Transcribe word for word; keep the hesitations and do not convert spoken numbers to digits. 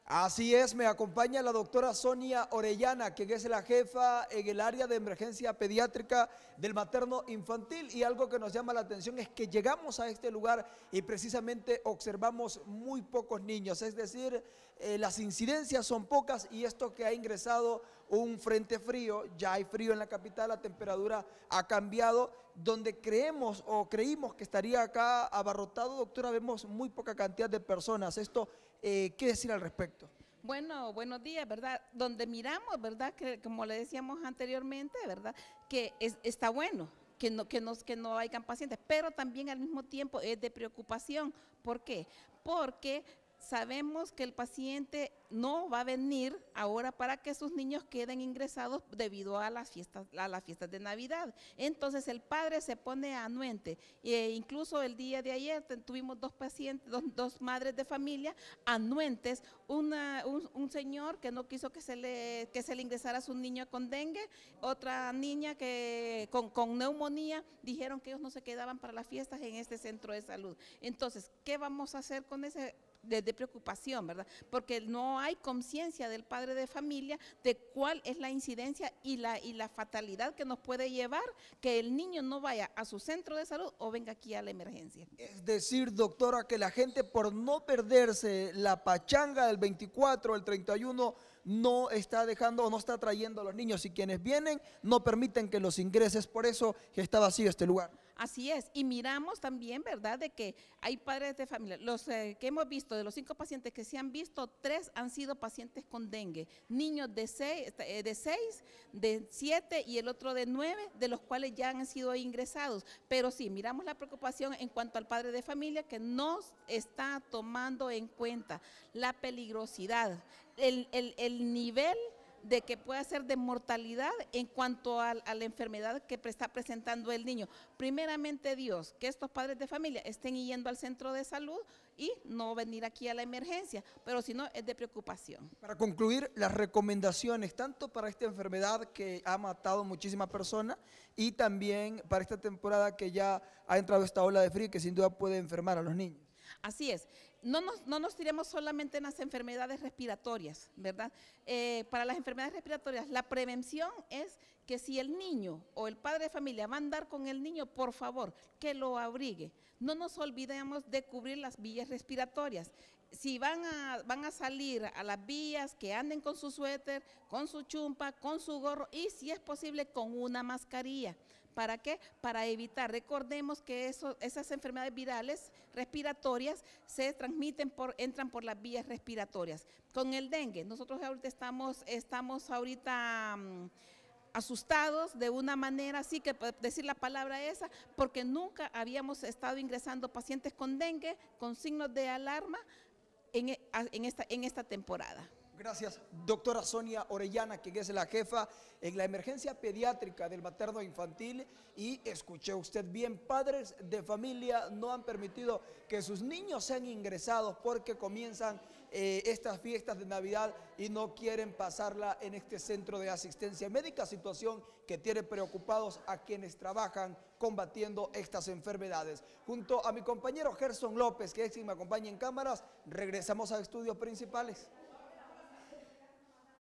Así es, me acompaña la doctora Sonia Orellana, quien es la jefa en el área de emergencia pediátrica del materno infantil, y algo que nos llama la atención es que llegamos a este lugar y precisamente observamos muy pocos niños, es decir, eh, las incidencias son pocas, y esto que ha ingresado un frente frío, ya hay frío en la capital, la temperatura ha cambiado, donde creemos o creímos que estaría acá abarrotado, doctora, vemos muy poca cantidad de personas. Esto, eh, ¿qué decir al respecto? Bueno, buenos días, ¿verdad? Donde miramos, ¿verdad? Que como le decíamos anteriormente, ¿verdad? Que es, está bueno, que no, que, no, que no hayan pacientes, pero también al mismo tiempo es de preocupación. ¿Por qué? Porque sabemos que el paciente no va a venir ahora para que sus niños queden ingresados debido a las fiestas, a las fiestas de Navidad. Entonces el padre se pone anuente. E incluso el día de ayer tuvimos dos pacientes, dos, dos madres de familia anuentes, una, un, un señor que no quiso que se le, que se le ingresara a su niño con dengue, otra niña que con, con neumonía, dijeron que ellos no se quedaban para las fiestas en este centro de salud. Entonces, ¿qué vamos a hacer con ese? De, de preocupación, ¿verdad? Porque no hay conciencia del padre de familia de cuál es la incidencia y la, y la fatalidad que nos puede llevar que el niño no vaya a su centro de salud o venga aquí a la emergencia. Es decir, doctora, que la gente, por no perderse la pachanga del veinticuatro, el treinta y uno, no está dejando o no está trayendo a los niños, y quienes vienen no permiten que los ingreses, por eso que está vacío este lugar. Así es, y miramos también, ¿verdad?, de que hay padres de familia, los eh, que hemos visto, de los cinco pacientes que se han visto, tres han sido pacientes con dengue, niños de seis, de seis, de siete y el otro de nueve, de los cuales ya han sido ingresados, pero sí, miramos la preocupación en cuanto al padre de familia que no está tomando en cuenta la peligrosidad, el, el, el nivel de que pueda ser de mortalidad en cuanto a, a la enfermedad que está presentando el niño. Primeramente Dios, que estos padres de familia estén yendo al centro de salud y no venir aquí a la emergencia, pero si no es de preocupación. Para concluir, las recomendaciones tanto para esta enfermedad que ha matado muchísimas personas y también para esta temporada que ya ha entrado esta ola de frío que sin duda puede enfermar a los niños. Así es, no nos, no nos tiremos solamente en las enfermedades respiratorias, ¿verdad? Eh, para las enfermedades respiratorias, la prevención es que si el niño o el padre de familia va a andar con el niño, por favor, que lo abrigue. No nos olvidemos de cubrir las vías respiratorias. Si van a, van a salir a las vías, que anden con su suéter, con su chumpa, con su gorro y si es posible con una mascarilla. ¿Para qué? Para evitar, recordemos que eso, esas enfermedades virales respiratorias se transmiten, por, entran por las vías respiratorias. Con el dengue, nosotros ahorita estamos, estamos ahorita um, asustados de una manera, así que decir la palabra esa, porque nunca habíamos estado ingresando pacientes con dengue, con signos de alarma en, en, esta, en esta temporada. Gracias, doctora Sonia Orellana, quien es la jefa en la emergencia pediátrica del materno infantil. Y escuché usted bien, padres de familia no han permitido que sus niños sean ingresados porque comienzan eh, estas fiestas de Navidad y no quieren pasarla en este centro de asistencia médica, situación que tiene preocupados a quienes trabajan combatiendo estas enfermedades. Junto a mi compañero Gerson López, que es quien me acompaña en cámaras, regresamos a estudios principales.